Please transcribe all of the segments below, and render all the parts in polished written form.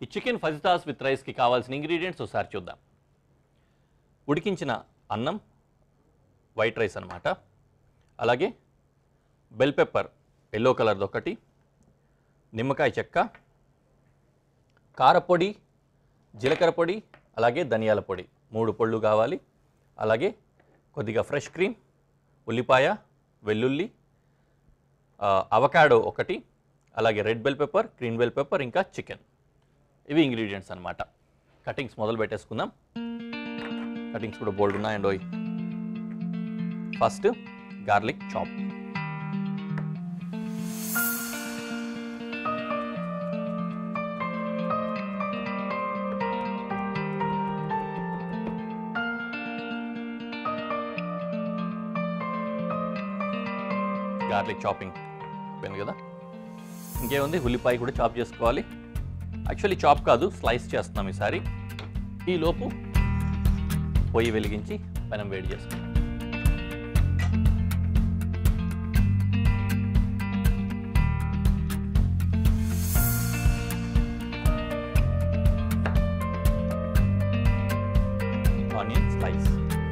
Chicken ఫజితాస్ with రైస్కి కావాల్సిన ingredients ఒకసారి చూద్దాం. ఉడికించిన అన్నం, వైట్ రైస్ అన్నమాట. అలాగే బెల్ పెప్పర్ ఎల్లో కలర్ది ఒకటి, నిమ్మకాయ చెక్క, కారపొడి, జీలకర్ర పొడి, అలాగే ధనియాల పొడి 3 పొళ్ళు కావాలి. అలాగే కొద్దిగా ఫ్రెష్ క్రీమ్, ఉల్లిపాయ, వెల్లుల్లి, అవకాడో ఒకటి, అలాగే red bell pepper, green bell pepper, ఇంకా చికెన్. ఇవి ఇంగ్రీడియంట్స్ అన్నమాట. కటింగ్స్ మొదలు పెట్టేసుకుందాం. కటింగ్స్ కూడా బోల్డ్ ఉన్నాయండి. First garlic chop. Garlic chopping అయిపోయింది కదా. ఇంకేముంది, ఉల్లిపాయ కూడా చాప్ చేసుకోవాలి. యాక్చువల్లీ చాప్ కాదు, స్లైస్ చేస్తున్నాం ఈసారి. ఈలోపు పొయ్యి వెలిగించి పెనం వేడి చేసుకుంటాం. Onion slice,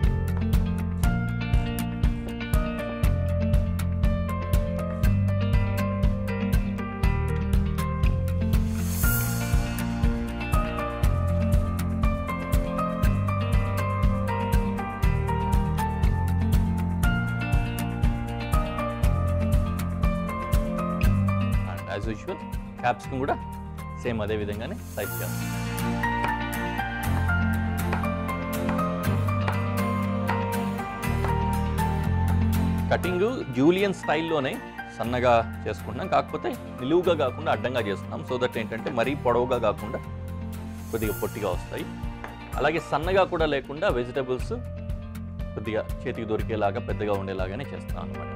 as usual capsicum కూడా సేమ్ అదే విధంగానే స్లైస్ చేస్తాం. కటింగ్ జూలియన్ స్టైల్లోనే సన్నగా చేసుకుంటున్నాం, కాకపోతే నిలువుగా కాకుండా అడ్డంగా చేస్తున్నాం. సో దట్ ఏంటంటే మరీ పొడవుగా కాకుండా కొద్దిగా పొట్టిగా వస్తాయి. అలాగే సన్నగా కూడా లేకుండా వెజిటబుల్స్ కొద్దిగా చేతికి దొరికేలాగా పెద్దగా ఉండేలాగానే చేస్తాం అన్నమాట.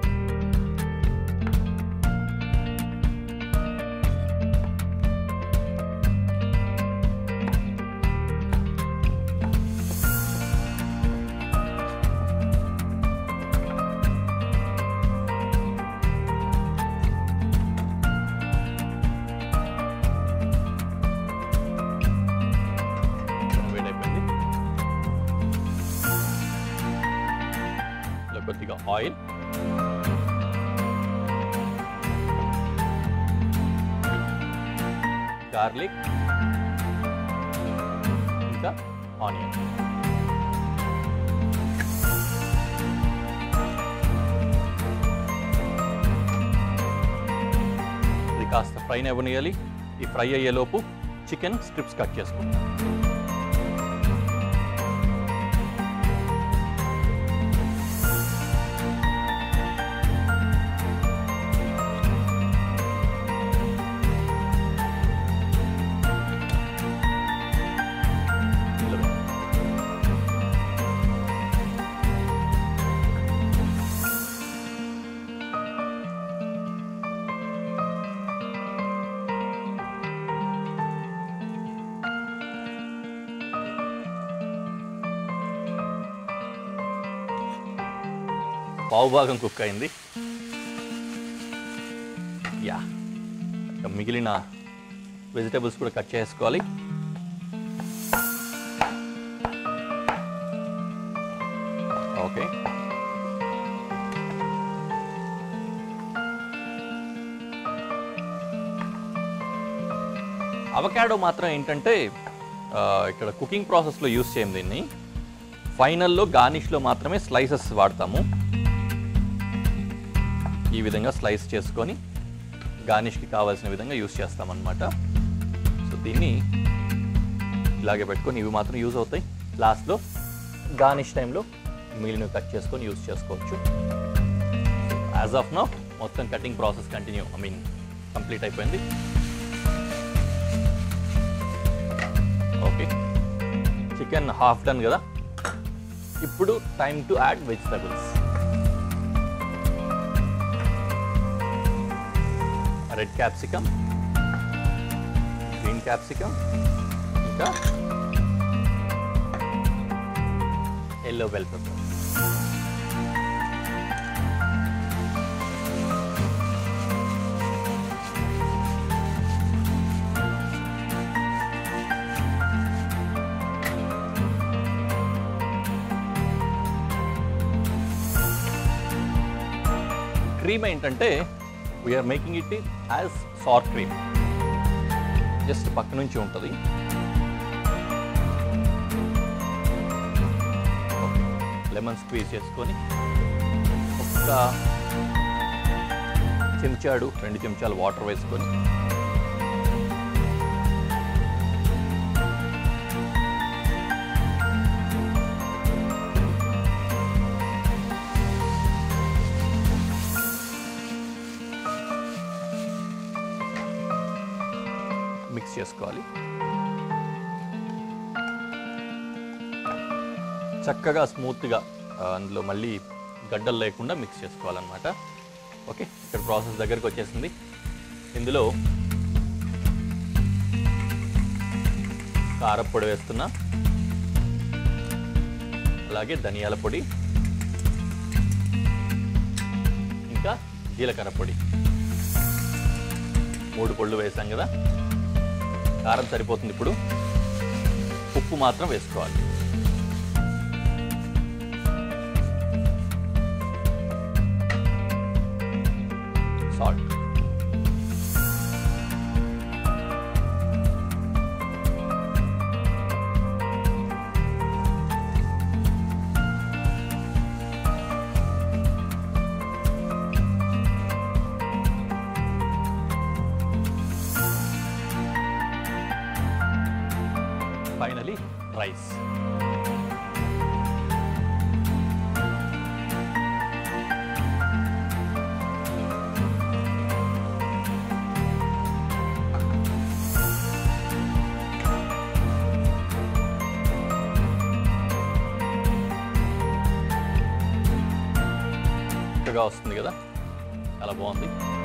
కొద్దిగా ఆయిల్, గార్లిక్, ఇంకా ఆనియన్. ఇది కాస్త ఫ్రైని అవ్వనియాలి. ఈ ఫ్రై అయ్యేలోపు చికెన్ స్ట్రిప్స్ కట్ చేసుకుంటాం. పావు భాగం కుక్ అయింది. యా, మిగిలిన వెజిటేబుల్స్ కూడా కట్ చేసుకోవాలి. ఓకే, అవకాడో మాత్రం ఏంటంటే ఇక్కడ కుకింగ్ ప్రాసెస్లో యూస్ చేయం దీన్ని. ఫైనల్లో గార్నిష్లో మాత్రమే స్లైసెస్ వాడతాము. ఈ విధంగా స్లైస్ చేసుకొని గార్నిష్కి కావాల్సిన విధంగా యూస్ చేస్తామన్నమాట. సో దీన్ని ఇలాగే పెట్టుకొని ఇవి మాత్రం యూజ్ అవుతాయి. లాస్ట్లో గార్నిష్ టైంలో మిగిలినవి కట్ చేసుకొని యూస్ చేసుకోవచ్చు. యాజ్ ఆఫ్ నౌ మొత్తం కటింగ్ ప్రాసెస్ కంప్లీట్ అయిపోయింది. ఓకే, చికెన్ హాఫ్ డన్ కదా. ఇప్పుడు time to add vegetables. Red capsicum, green capsicum, ఇంకా ఎల్లో బెల్ పెప్పర్. క్రీమ్ ఏంటంటే we're making it as sour cream. Just పక్క నుంచి ఉంటుంది. లెమన్ స్క్వీజ్ చేసుకొని ఒక చెంచాడు 2 చెంచాలు వాటర్ వేసుకొని మిక్స్ చేసుకోవాలి. చక్కగా స్మూత్గా అందులో మళ్ళీ గడ్డలు లేకుండా మిక్స్ చేసుకోవాలన్నమాట. ఓకే, ఇక్కడ ప్రాసెస్ దగ్గరికి వచ్చేసింది. ఇందులో కారప్పొడి వేస్తున్నా, అలాగే ధనియాల పొడి, ఇంకా జీలకర్ర పొడి 3 పొళ్ళు వేసాం కదా. కారం సరిపోతుంది. ఇప్పుడు ఉప్పు మాత్రం వేసుకోవాలి. సాల్ట్. Finally rice. చక్కగా వస్తుంది కదా, చాలా బాగుంది.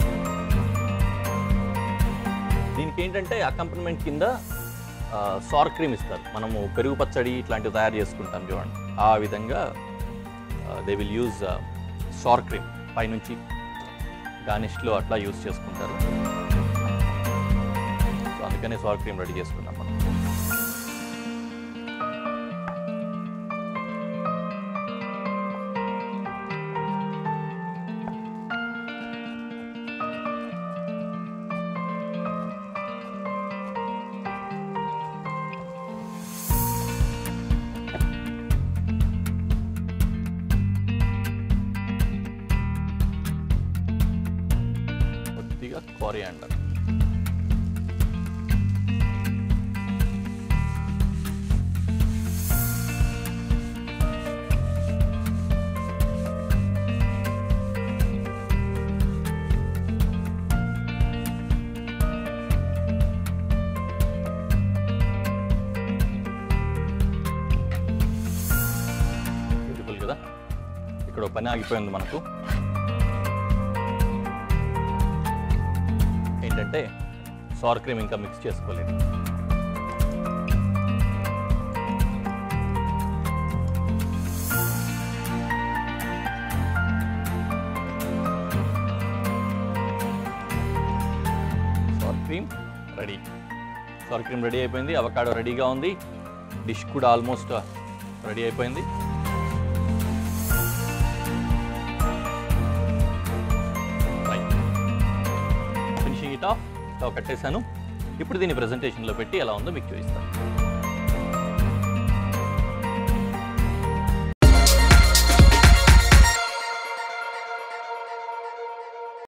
దీనికి ఏంటంటే అకంపనిమెంట్ కింద సార్ క్రీమ్ ఇస్తారు. మనము పెరుగు పచ్చడి ఇట్లాంటివి తయారు చేసుకుంటాం చూడండి, ఆ విధంగా they will use sour cream పైనుంచి గార్నిష్లో అట్లా యూజ్ చేసుకుంటారు. సో అందుకనే సార్ క్రీమ్ రెడీ చేసుకున్నాం మనం. కొరియాండర్, బ్యూటిఫుల్ కదా. ఇక్కడ పని ఆగిపోయింది మనకు. ఏంటంటే సార్ క్రీమ్ ఇంకా మిక్స్ చేసుకోలేదు. Sour cream ready. Sour cream ready అయిపోయింది. అవకాడో రెడీగా ఉంది. డిష్ కూడా ఆల్మోస్ట్ రెడీ అయిపోయింది. స్టవ్ కట్టేశాను. ఇప్పుడు దీన్ని ప్రెజెంటేషన్లో పెట్టి ఎలా ఉందో మీకు చూపిస్తాను.